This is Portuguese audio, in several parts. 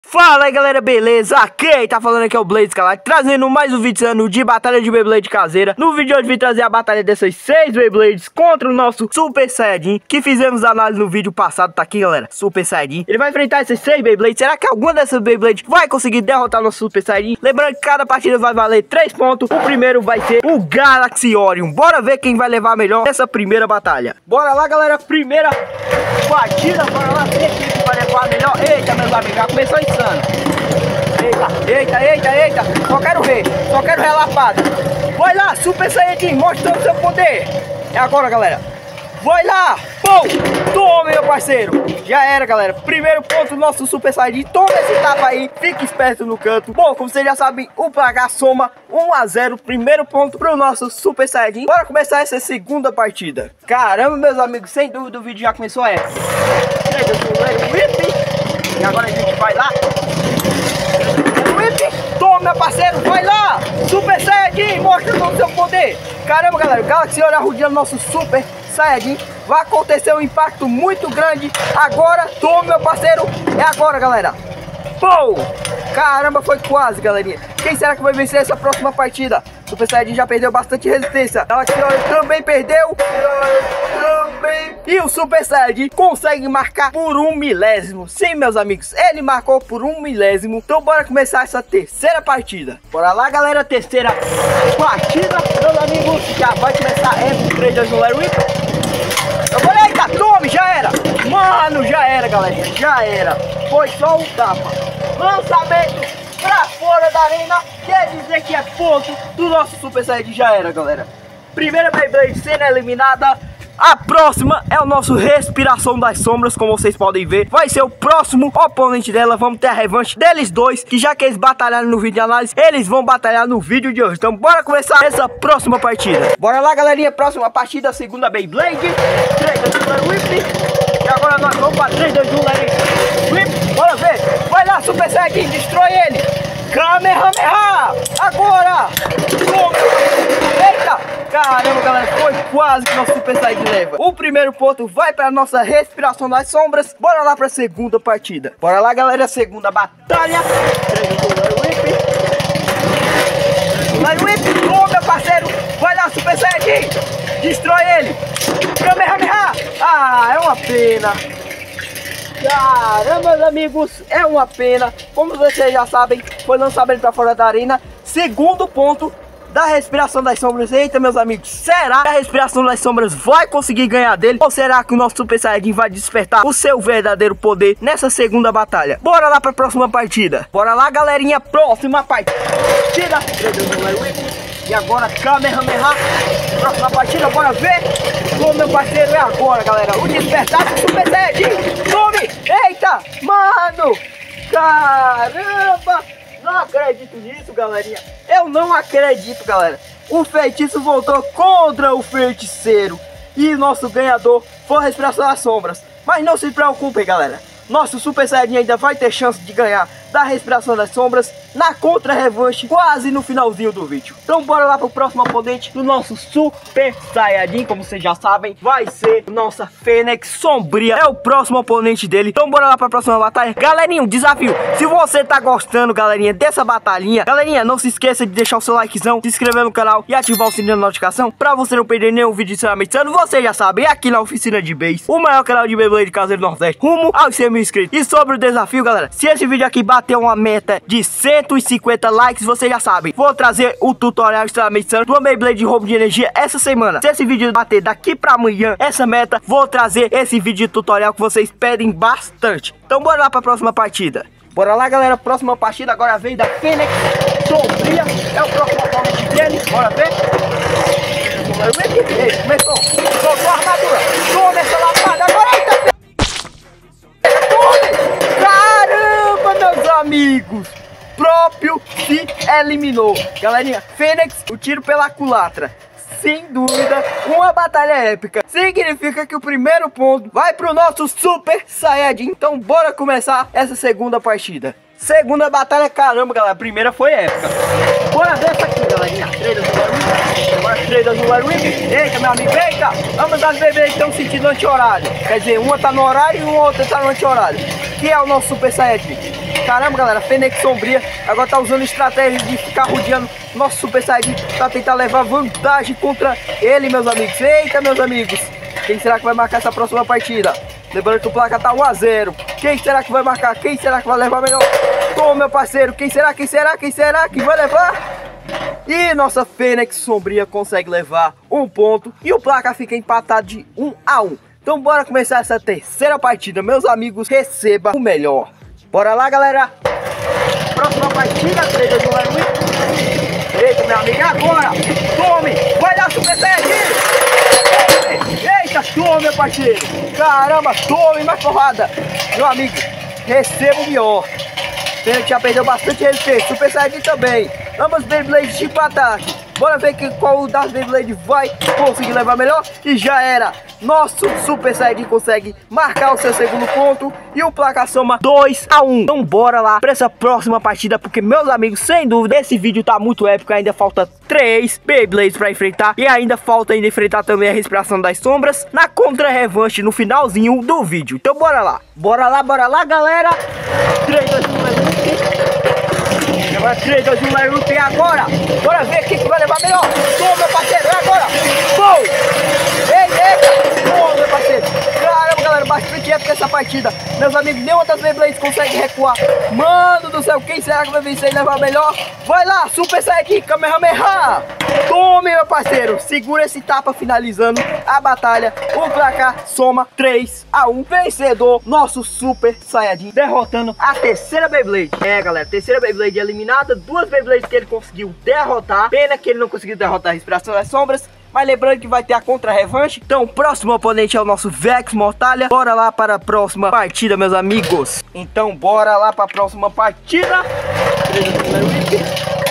Fala aí galera, beleza? Quem tá falando aqui é o Blaze Galactic, trazendo mais um vídeo de batalha de Beyblade caseira. No vídeo de hoje vim trazer a batalha dessas 6 Beyblades contra o nosso Super Saiyajin, que fizemos análise no vídeo passado, tá aqui galera, Super Saiyajin. Ele vai enfrentar essas 6 Beyblades. Será que alguma dessas Beyblades vai conseguir derrotar o nosso Super Saiyajin? Lembrando que cada partida vai valer 3 pontos. O primeiro vai ser o Galaxy Orion. Bora ver quem vai levar melhor essa primeira batalha. Bora lá galera, primeira partida, bora lá ver quem vai levar melhor. Eita meus amigos, já começou insano. Eita, só quero ver relapado. Vai lá, Super Saiyajin, mostra o seu poder. É agora, galera. Vai lá, pum, toma, meu parceiro. Já era, galera, primeiro ponto do nosso Super Saiyajin. Toma esse tapa aí, fique esperto no canto. Bom, como vocês já sabem, o placar soma 1 a 0, primeiro ponto pro nosso Super Saiyajin. Bora começar essa segunda partida. Caramba, meus amigos, sem dúvida o vídeo já começou essa. E agora a gente vai lá. Toma, meu parceiro, vai lá! Super Saiyajin, mostra todo o seu poder! Caramba, galera, o Galaxy Orion rodeando nosso Super Saiyajin. Vai acontecer um impacto muito grande. Agora, toma, meu parceiro. É agora, galera. Pô! Caramba, foi quase, galerinha. Quem será que vai vencer essa próxima partida? Super Saiyajin já perdeu bastante resistência. Galaxy Orion também perdeu. E o Super Saiyajin consegue marcar por 1 milésimo. Sim, meus amigos, ele marcou por 1 milésimo. Então bora começar essa terceira partida. Bora lá, galera, terceira partida. Meus amigos, já vai começar Evo 3 da Joler Whip. Agora, eita, tome, já era. Mano, já era, galera, já era. Foi só um tapa. Lançamento pra fora da arena. Quer dizer que é ponto do nosso Super Saiyajin. Já era, galera. Primeira Beyblade sendo eliminada. A próxima é o nosso Respiração das Sombras, como vocês podem ver. Vai ser o próximo oponente dela. Vamos ter a revanche deles dois, que já que eles batalharam no vídeo de análise, eles vão batalhar no vídeo de hoje. Então bora começar essa próxima partida. Bora lá, galerinha, próxima partida, segunda Beyblade 3 da Joler Whip. E agora nós vamos para 3 da Joler Whip. Bora ver, vai lá, Super Saiyajin, destrói ele. Kamehameha, agora. Eita. Caramba, galera, foi quase que nosso Super Saiyajin leva. O primeiro ponto vai para nossa Respiração das Sombras. Bora lá para a segunda partida. Bora lá, galera, segunda batalha. Joler Whip, toma, meu parceiro. Vai lá, Super Saiyajin, destrói ele. Kamehameha. Ah, é uma pena. Caramba, meus amigos, é uma pena. Como vocês já sabem, foi lançamento para fora da arena. Segundo ponto da Respiração das Sombras. Eita, meus amigos, será que a Respiração das Sombras vai conseguir ganhar dele? Ou será que o nosso Super Saiyajin vai despertar o seu verdadeiro poder nessa segunda batalha? Bora lá para a próxima partida. Bora lá, galerinha, próxima partida. E agora Kamehameha. Próxima partida, bora ver. Como meu parceiro, é agora, galera. O despertar do Super Saiyajin. Tome! Eita, mano! Caramba! Não acredito nisso, galerinha. Eu não acredito, galera. O feitiço voltou contra o feiticeiro. E nosso ganhador foi a Respiração das Sombras. Mas não se preocupem, galera. Nosso Super Saiyajin ainda vai ter chance de ganhar da Respiração das Sombras na contra-revanche quase no finalzinho do vídeo. Então bora lá pro próximo oponente do nosso Super Saiyajin. Como vocês já sabem, vai ser nossa Fênix Sombria. É o próximo oponente dele. Então bora lá pra próxima batalha. Galerinha, um desafio. Se você tá gostando, galerinha, dessa batalhinha, galerinha, não se esqueça de deixar o seu likezão, se inscrever no canal e ativar o sininho da notificação pra você não perder nenhum vídeo extremamente insano. Vocês já sabem, é aqui na Oficina de Base, o maior canal de Beyblade caseiro do Nordeste, rumo aos 100 mil inscritos. E sobre o desafio, galera, se esse vídeo aqui bater uma meta de 150 likes, vocês já sabem, vou trazer o tutorial extremamente insano do Beyblade de roubo de energia essa semana. Se esse vídeo bater daqui pra amanhã, essa meta, vou trazer esse vídeo de tutorial que vocês pedem bastante. Então bora lá pra próxima partida. Bora lá, galera, próxima partida agora vem da Fênix Sombria. É o próximo oponente dele, bora ver. Ei, começou, soltou a armadura, toma essa lapada, agora eita. Caramba, meus amigos, próprio se eliminou. Galerinha, Fênix, o tiro pela culatra. Sem dúvida, uma batalha épica. Significa que o primeiro ponto vai pro nosso Super Saiyajin. Então bora começar essa segunda partida. Segunda batalha, caramba, galera, a primeira foi épica. Bora ver essa aqui, galerinha. 3 da Joler Whip. Agora 3 da Joler Whip. Eita, meu amigo, eita. Ambas as bebês estão sentindo anti-horário. Quer dizer, uma tá no horário e uma outra tá no anti-horário. Que é o nosso Super Saiyajin. Caramba, galera, Fênix Sombria agora tá usando estratégia de ficar rodeando nosso Super Saiyajin pra tentar levar vantagem contra ele, meus amigos. Eita, meus amigos, quem será que vai marcar essa próxima partida? Lembrando que o placar tá 1 a 0. Quem será que vai marcar? Quem será que vai levar melhor? Toma, meu parceiro, quem será? Quem será? Quem será que vai levar? E nossa Fênix Sombria consegue levar 1 ponto e o placar fica empatado de 1 a 1. Então bora começar essa terceira partida, meus amigos, receba o melhor. Bora lá, galera. Próxima partida, 3, 2, 1, Lero Whip. Eita, meu amigo, agora. Tome, vai dar Super Saiyajin. Eita, tome, meu parceiro. Caramba, tome mais porrada. Meu amigo, receba o melhor. Ele já perdeu bastante respeito. Super Saiyajin também. Ambas Beyblades tipo ataque. Bora ver qual das Beyblades vai conseguir levar melhor. E já era. Nosso Super Saiyajin consegue marcar o seu segundo ponto. E o placar soma 2 a 1. Então bora lá para essa próxima partida. Porque, meus amigos, sem dúvida, esse vídeo tá muito épico. Ainda falta 3 Beyblades para enfrentar. E ainda falta enfrentar também a Respiração das Sombras na contra-revanche no finalzinho do vídeo. Então bora lá. Bora lá, galera. 3, 2, 1, Lero Whip. Agora 3, 2, 1, Lero Whip. Agora. Bora ver quem que vai levar melhor. Toma, meu parceiro. É agora. Gol. Eita. Toma, meu parceiro. Caramba, galera. Bastante épica essa partida. Meus amigos, nenhuma das Beyblades consegue recuar. Mano do céu. Quem será que vai vencer e levar melhor? Vai lá. Super Saiyajin. Kamehameha. Tome, meu parceiro. Segura esse tapa finalizando a batalha. O placar soma 3 a 1. Vencedor, nosso Super Saiyajin, derrotando a terceira Beyblade. É, galera, terceira Beyblade eliminada. 2 Beyblades que ele conseguiu derrotar. Pena que ele não conseguiu derrotar a Respiração das Sombras. Mas lembrando que vai ter a contra-revanche. Então o próximo oponente é o nosso Vex Mortalha. Bora lá para a próxima partida, meus amigos. Então bora lá para a próxima partida. 3, 2, 1, Lero Whip.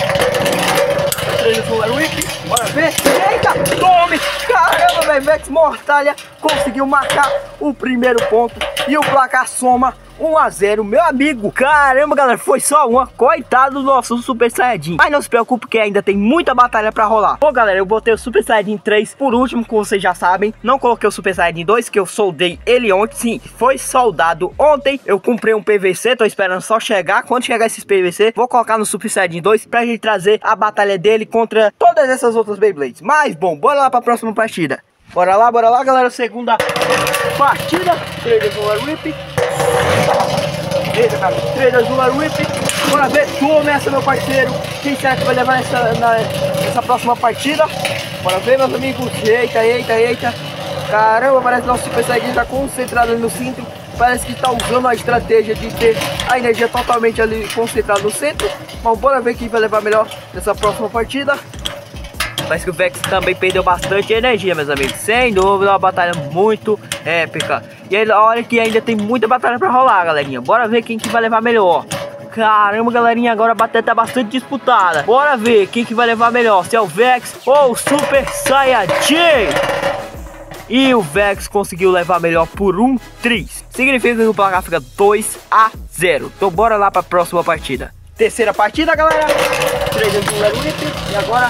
3, 2, 1, Lero Whip. Bora ver. Eita, tome. Caramba, velho. Vex Mortalha conseguiu marcar o primeiro ponto. E o placar soma 1 a 0, meu amigo. Caramba, galera, foi só uma. Coitado do nosso Super Saiyajin. Mas não se preocupe que ainda tem muita batalha pra rolar. Bom, galera, eu botei o Super Saiyajin 3 por último, como vocês já sabem. Não coloquei o Super Saiyajin 2, que eu soldei ele ontem. Sim, foi soldado ontem. Eu comprei um PVC, tô esperando só chegar. Quando chegar esses PVC, vou colocar no Super Saiyajin 2 pra gente trazer a batalha dele contra todas essas outras Beyblades. Mas, bom, bora lá pra próxima partida. Bora lá, galera. Segunda partida. 3, 2, 1, Lero Whip. Eita, cara. 3, 2, 1, Lero Whip. Bora ver. Toma essa, meu parceiro. Quem será que vai levar nessa próxima partida? Bora ver, meus amigos. Eita. Caramba, parece que nosso Super Saiyajin tá concentrado ali no centro. Parece que tá usando a estratégia de ter a energia totalmente ali concentrada no centro. Mas bora ver quem vai levar melhor nessa próxima partida. Parece que o Vex também perdeu bastante energia, meus amigos. Sem dúvida, uma batalha muito épica. E aí, olha que ainda tem muita batalha pra rolar, galerinha. Bora ver quem que vai levar melhor. Caramba, galerinha, agora a batalha tá bastante disputada. Bora ver quem que vai levar melhor. Se é o Vex ou o Super Saiyajin. E o Vex conseguiu levar melhor por 1-3. Significa que o placar fica 2 a 0. Então bora lá pra próxima partida. Terceira partida, galera. 3, 2, 1, Lero Whip. E agora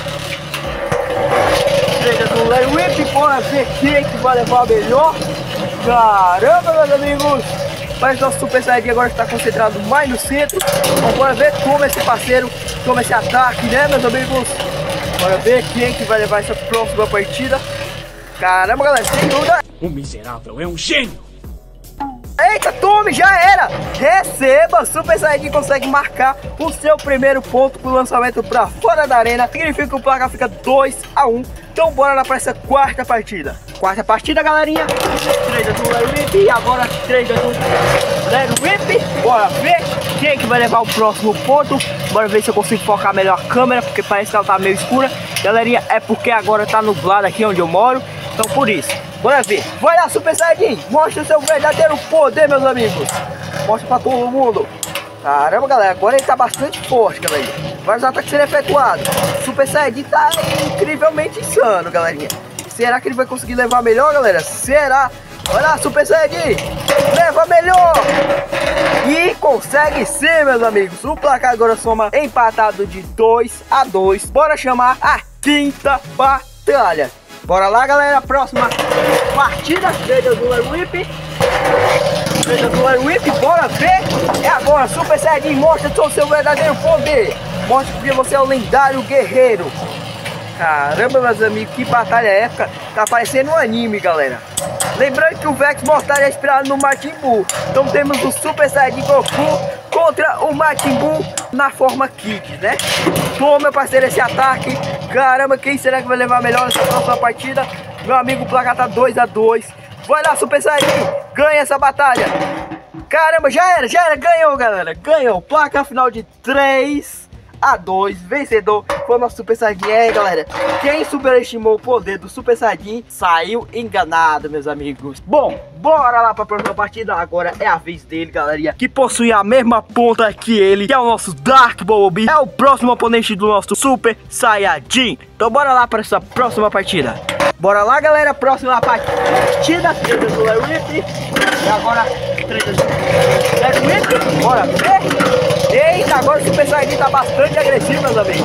3, 2, 1, Lero Whip. Bora ver quem que vai levar melhor. Caramba, meus amigos. Mas nosso Super Saiyajin agora está concentrado mais no centro. Então bora ver como esse parceiro toma esse ataque, né, meus amigos. Bora ver quem que vai levar essa próxima partida. Caramba, galera, sem dúvida. O miserável é um gênio. Eita, tome, já era. Receba, Super Saiyajin consegue marcar o seu primeiro ponto com o lançamento para fora da arena. Significa que o placar fica 2 a 1. Então bora lá para essa quarta partida. Quarta partida, galerinha. 3, 2, 1, Lero Whip. E agora 3, 2, 1, Lero Whip. Bora ver quem que vai levar o próximo ponto. Bora ver se eu consigo focar melhor a câmera, porque parece que ela tá meio escura. Galerinha, é porque agora tá nublado aqui onde eu moro. Então por isso, bora ver. Vai lá, Super Saiyajin. Mostra o seu verdadeiro poder, meus amigos. Mostra pra todo mundo. Caramba, galera, agora ele tá bastante forte, galera. Vários ataques serem efetuados. Super Saiyajin tá incrivelmente insano, galerinha. Será que ele vai conseguir levar melhor, galera? Será? Olha lá, Super Saiyajin. Leva melhor. E consegue sim, meus amigos. O placar agora soma empatado de 2 a 2. Bora chamar a quinta batalha. Bora lá, galera. Próxima partida. 3, 2, 1, Lero Whip. 3 do Larry Whip, bora ver. É agora, Super Saiyajin, mostra todo o seu verdadeiro poder. Mostra que você é o lendário guerreiro. Caramba, meus amigos, que batalha épica. Tá parecendo um anime, galera. Lembrando que o Vex Mortal é inspirado no Majin Buu. Então temos o Super Saiyajin Goku contra o Majin Buu na forma Kid, né? Toma, meu parceiro, esse ataque. Caramba, quem será que vai levar melhor nessa próxima partida? Meu amigo, o placar tá 2 a 2. Vai lá, Super Saiyajin, ganha essa batalha. Caramba, já era, ganhou, galera. Ganhou, placa final de 3 a 2, vencedor foi o nosso Super Saiyajin. É, galera, quem superestimou o poder do Super Saiyajin saiu enganado, meus amigos. Bom, bora lá pra próxima partida. Agora é a vez dele, galerinha, que possui a mesma ponta que ele, que é o nosso Dark Bumblebee. É o próximo oponente do nosso Super Saiyajin. Então bora lá para essa próxima partida. Bora lá, galera, próxima partida. 3 do Larry Whip. E agora 3 do Larry Whip. Bora ver. Eita, agora o Super Saiyajin tá bastante agressivo, meus amigos.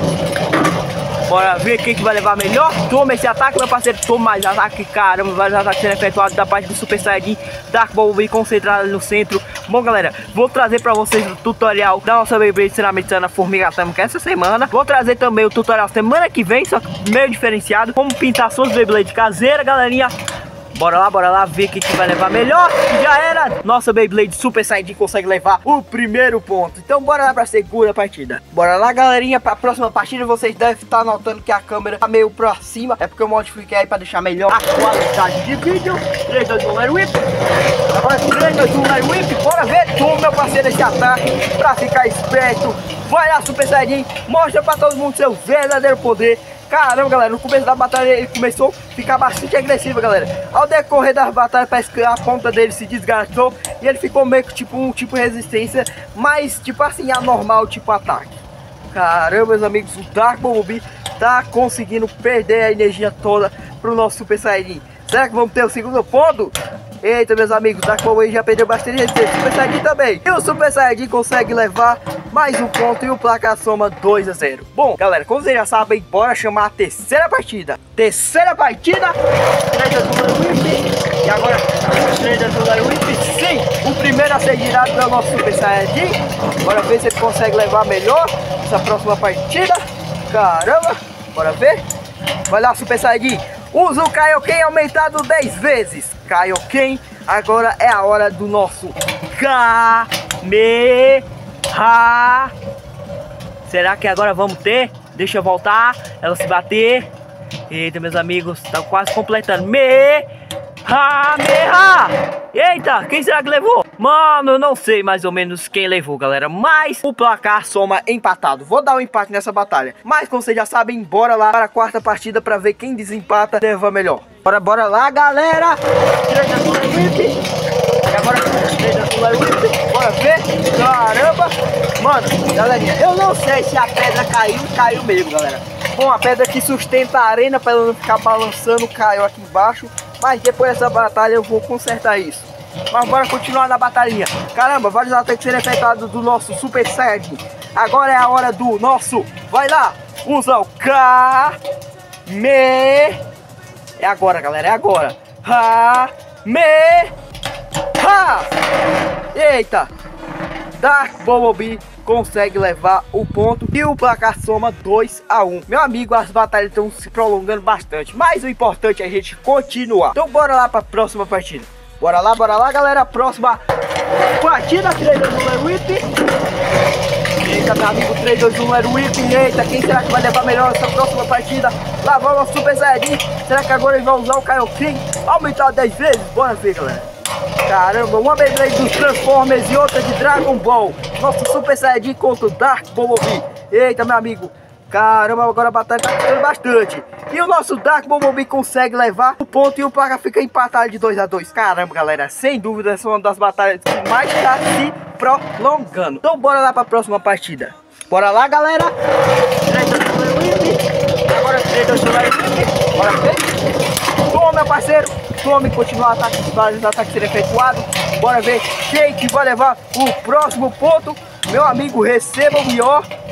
Bora ver quem que vai levar melhor. Toma esse ataque, meu parceiro. Toma mais ataque. Caramba, vários ataques sendo efetuados da parte do Super Saiyajin. Dark Bumblebee concentrado ali no centro. Bom, galera, vou trazer pra vocês o tutorial da nossa Beyblade Ceramitana Formiga Atômica essa semana. Vou trazer também o tutorial semana que vem, só que meio diferenciado. Como pintar suas Beyblade caseiras, galerinha. Bora lá ver quem que vai levar melhor. Já era, nossa Beyblade Super Saiyajin consegue levar o primeiro ponto. Então bora lá pra segunda partida. Bora lá, galerinha, pra próxima partida. Vocês devem estar notando que a câmera tá meio pra cima. É porque eu modifiquei aí pra deixar melhor a qualidade de vídeo. 3, 2, 1, Larry Whip. Agora 3, 2, 1, Larry Whip. Bora ver, toma, meu parceiro, esse ataque pra ficar esperto. Vai lá, Super Saiyajin, mostra pra todo mundo seu verdadeiro poder. Caramba, galera, no começo da batalha ele começou a ficar bastante agressivo, galera. Ao decorrer das batalhas, parece que a ponta dele se desgastou e ele ficou meio que tipo um tipo de resistência, mas tipo assim, anormal, tipo ataque. Caramba, meus amigos, o Dark Bumblebee tá conseguindo perder a energia toda pro nosso Super Saiyajin. Será que vamos ter o segundo ponto? Eita, meus amigos, o Dark Bumblebee já perdeu bastante resistência, o Super Saiyajin também. E o Super Saiyajin consegue levar mais um ponto e o placar soma 2 a 0. Bom, galera, como vocês já sabem, bora chamar a terceira partida. Terceira partida, 3 do Larry Whip. E agora, 3 do Larry Whip. Sim, o primeiro a ser girado é o nosso Super Saiyajin. Bora ver se ele consegue levar melhor essa próxima partida. Caramba, bora ver. Vai lá, Super Saiyajin. Usa o Kaioken aumentado 10 vezes. Kaioken, agora é a hora do nosso Kamehameha. Será que agora vamos ter? Deixa eu voltar, ela se bater. Eita, meus amigos, tá quase completando. Kamehameha. Eita, quem será que levou? Mano, eu não sei mais ou menos quem levou, galera, mas o placar soma empatado. Vou dar um empate nessa batalha, mas como vocês já sabem, bora lá para a quarta partida para ver quem desempata leva melhor. Bora lá, galera. 3 do Larry Whip. Agora 3 do Larry Whip. Bora ver. Caramba. Mano, galerinha, eu não sei se a pedra caiu mesmo, galera. Bom, a pedra que sustenta a arena para ela não ficar balançando caiu aqui embaixo. Mas depois dessa batalha eu vou consertar isso. Mas bora continuar na batalhinha. Caramba, vários ataques serem efetuados do nosso Super Saiyajin. Agora é a hora do nosso. Vai lá, usa o É agora, galera, é agora. Eita, Dark Bumblebee consegue levar o ponto e o placar soma 2 a 1. Meu amigo, as batalhas estão se prolongando bastante, mas o importante é a gente continuar. Então bora lá para a próxima partida. Bora lá, galera. Próxima partida, 3 do Larry Whip. Eita, meu amigo, 3, 2, 1, Larry Whip. Eita, quem será que vai levar melhor essa próxima partida? Lá vai o nosso Super Saiyajin. Será que agora ele vai usar o Kaioken aumentar 10 vezes? Bora ver, galera. Caramba, uma Beyblade dos Transformers e outra de Dragon Ball. Nosso Super Saiyajin contra o Dark Bumblebee. Eita, meu amigo. Caramba, agora a batalha tá custando bastante. E o nosso Dark Bumblebee consegue levar o ponto e o placar fica empatado de 2 a 2. Caramba, galera, sem dúvida essa é uma das batalhas que mais tá se prolongando. Então bora lá para a próxima partida. Bora lá, galera. 3 do Larry Whip. Agora 3 do Larry Whip. Bora ver. Toma, meu parceiro. Tome, continuar ataques, vários ataques serem efetuados. Bora ver quem que vai levar o próximo ponto. Meu amigo, receba o melhor.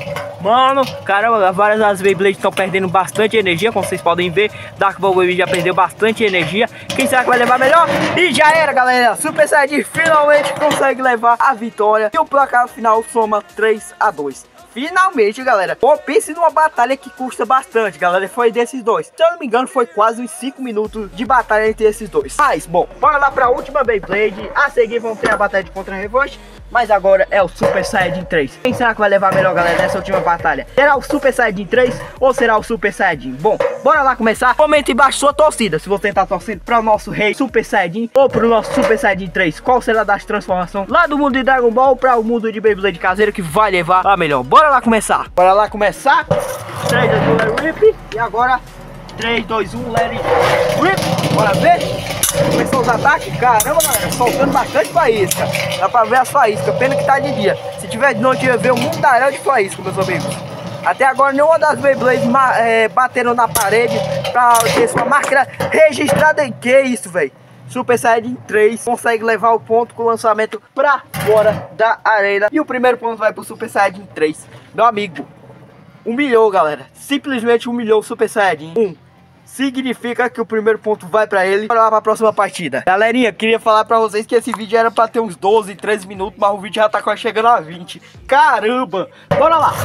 Mano, caramba, várias das Beyblades estão perdendo bastante energia, como vocês podem ver. Dark Bumblebee já perdeu bastante energia. Quem será que vai levar melhor? E já era, galera. Super Saiyajin finalmente consegue levar a vitória. E o placar final soma 3-2. Finalmente, galera. Pô, pense numa batalha que custa bastante, galera. Foi desses dois. Se eu não me engano, foi quase uns 5 minutos de batalha entre esses dois. Mas, bom, bora lá pra última Beyblade. A seguir vamos ter a batalha de contra-revanche. Mas agora é o Super Saiyajin 3. Quem será que vai levar melhor, galera, nessa última batalha? Será o Super Saiyajin 3 ou será o Super Saiyajin? Bom, bora lá começar. Comenta embaixo sua torcida. Se você tá torcendo para o nosso rei Super Saiyajin ou pro nosso Super Saiyajin 3. Qual será das transformações lá do mundo de Dragon Ball para o mundo de Beyblade caseiro que vai levar a melhor? Bora lá começar. Bora lá começar. 3, 2, 1, let it rip. E agora 3, 2, 1, let it rip. Bora ver. Começou os ataques, caramba, galera, soltando bastante faísca. Dá pra ver as faíscas, pena que tá de dia. Se tiver de noite, ia ver um mundaréu de faísca, meus amigos. Até agora, nenhuma das Beyblades bateram na parede pra ter sua marca registrada em que isso, velho. Super Saiyajin 3 consegue levar o ponto com o lançamento pra fora da arena. E o primeiro ponto vai pro Super Saiyajin 3. Meu amigo, humilhou, galera. Simplesmente humilhou o Super Saiyajin 1. Significa que o primeiro ponto vai pra ele. Bora lá pra próxima partida. Galerinha, queria falar pra vocês que esse vídeo era pra ter uns 12, 13 minutos, mas o vídeo já tá quase chegando a 20. Caramba! Bora lá!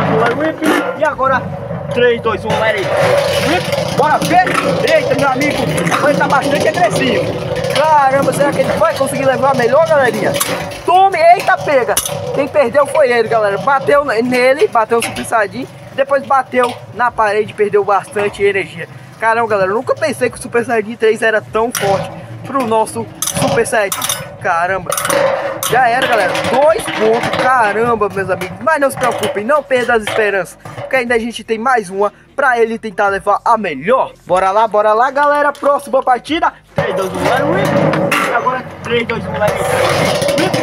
E agora 3, 2, 1, let it rip. Bora ver! Eita, meu amigo, ele tá bastante agressivo. Caramba, será que ele vai conseguir levar melhor, galerinha? Tome! Eita, pega! Quem perdeu foi ele, galera. Bateu nele, bateu o Super Saiyajin, depois bateu na parede, perdeu bastante energia. Caramba, galera, eu nunca pensei que o Super Saiyajin 3 era tão forte pro nosso Super Saiyajin. Caramba, já era, galera, 2 pontos, caramba, meus amigos. Mas não se preocupem, não perda as esperanças, porque ainda a gente tem mais uma pra ele tentar levar a melhor. Bora lá, galera, próxima partida. 3, 2, 1, let it rip. E agora 3, 2, 1, let it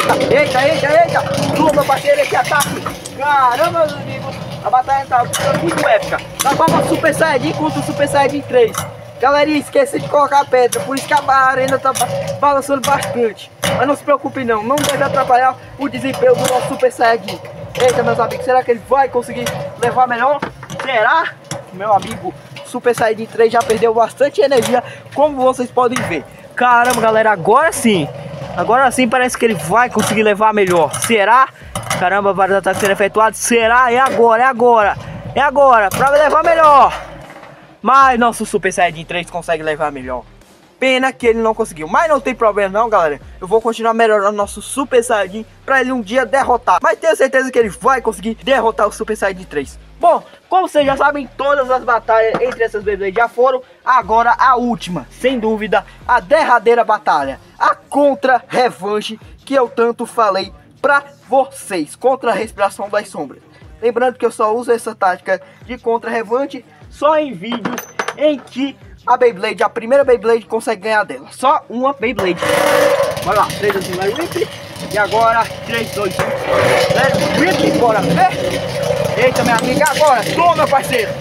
rip. Eita, Lua, meu parceiro, esse ataque. Caramba, meus amigos, a batalha tá ficando muito épica. Tá com a Super Saiyajin contra o Super Saiyajin 3. Galerinha, esqueci de colocar a pedra, por isso que a arena tá balançando bastante. Mas não se preocupe não deve atrapalhar o desempenho do nosso Super Saiyajin. Eita, meus amigos, será que ele vai conseguir levar melhor? Será? Meu amigo, Super Saiyajin 3 já perdeu bastante energia, como vocês podem ver. Caramba, galera, agora sim parece que ele vai conseguir levar melhor. Será? Caramba, vários ataques sendo efetuados. Será? É agora pra levar melhor. Mas nosso Super Saiyajin 3 consegue levar melhor. Pena que ele não conseguiu, mas não tem problema não, galera. Eu vou continuar melhorando nosso Super Saiyajin pra ele um dia derrotar. Mas tenho certeza que ele vai conseguir derrotar o Super Saiyajin 3. Bom, como vocês já sabem, todas as batalhas entre essas Beyblades já foram. Agora a última, sem dúvida, a derradeira batalha, a contra-revanche que eu tanto falei pra vocês, contra a respiração das sombras. Lembrando que eu só uso essa tática de contra-revanche só em vídeos em que a Beyblade, a primeira Beyblade, consegue ganhar dela. Só uma Beyblade. Bora lá, 3, 2, 1, let it rip. E agora 3, 2, 1, let it rip. Bora ver. Eita, minha amiga, agora, toma, meu parceiro.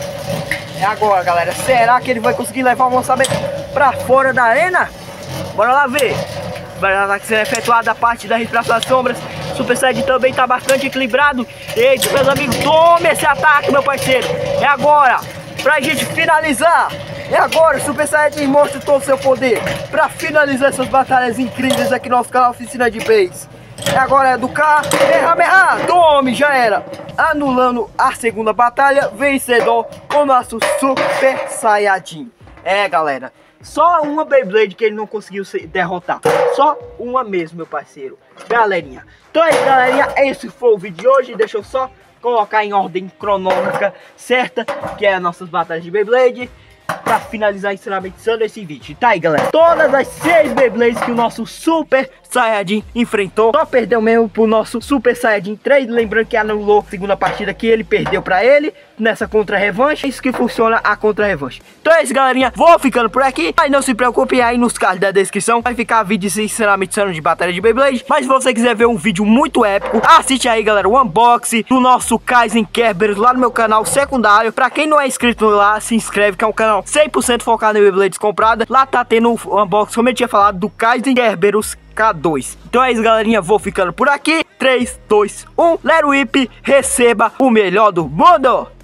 É agora, galera. Será que ele vai conseguir levar o lançamento pra fora da arena? Bora lá ver. Vai lá que será efetuada a parte da respiração das sombras. Super Saiyajin também tá bastante equilibrado. Eita, meus amigos, tome esse ataque, meu parceiro. É agora, pra gente finalizar. É agora, Super Saiyajin mostra todo o seu poder pra finalizar essas batalhas incríveis aqui no nosso canal Oficina de Base. É agora, do Kamehameha. Tome, já era. Anulando a segunda batalha, vencedor o nosso Super Saiyajin. É, galera, só uma Beyblade que ele não conseguiu derrotar. Só uma mesmo, meu parceiro. Galerinha, então é isso, galerinha. Esse foi o vídeo de hoje. Deixa eu só colocar em ordem cronológica certa, que é as nossas batalhas de Beyblade, pra finalizar extremamente insano esse vídeo. Tá aí, galera, todas as 6 Beyblades que o nosso Super Saiyajin enfrentou. Só perdeu mesmo pro nosso Super Saiyajin 3. Lembrando que anulou a segunda partida que ele perdeu pra ele nessa contra-revanche. É isso que funciona a contra-revanche. Então é isso, galerinha, vou ficando por aqui. Mas não se preocupe, aí nos cards da descrição vai ficar vídeo sinceramente insano de batalha de Beyblade. Mas se você quiser ver um vídeo muito épico, assiste aí, galera, o unboxing do nosso Kaizen Kerberos lá no meu canal secundário. Pra quem não é inscrito lá, se inscreve, que é um canal 100% focado em Beyblades compradas. Lá tá tendo um unboxing, como eu tinha falado, do Kaizen Kerberos K2. Então é isso, galerinha, vou ficando por aqui. 3, 2, 1, Lero Whip, receba o melhor do mundo!